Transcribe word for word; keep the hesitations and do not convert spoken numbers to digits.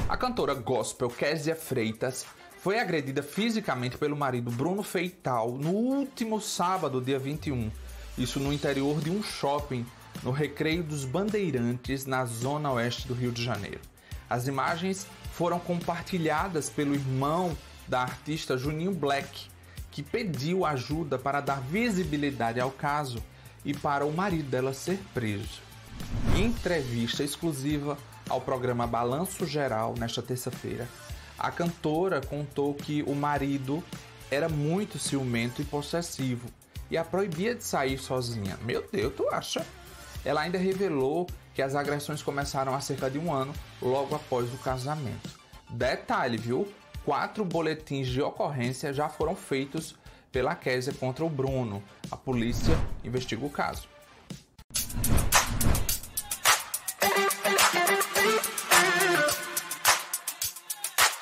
A cantora gospel Kézia Freitas foi agredida fisicamente pelo marido Bruno Feital no último sábado, dia vinte e um. Isso no interior de um shopping no Recreio dos Bandeirantes, na zona oeste do Rio de Janeiro. As imagens foram compartilhadas pelo irmão da artista Juninho Black, que pediu ajuda para dar visibilidade ao caso e para o marido dela ser preso. Em entrevista exclusiva ao programa Balanço Geral, nesta terça-feira, a cantora contou que o marido era muito ciumento e possessivo e a proibia de sair sozinha. Meu Deus, tu acha? Ela ainda revelou que as agressões começaram há cerca de um ano, logo após o casamento. Detalhe, viu? Quatro boletins de ocorrência já foram feitos pela Kézia contra o Bruno. A polícia investiga o caso.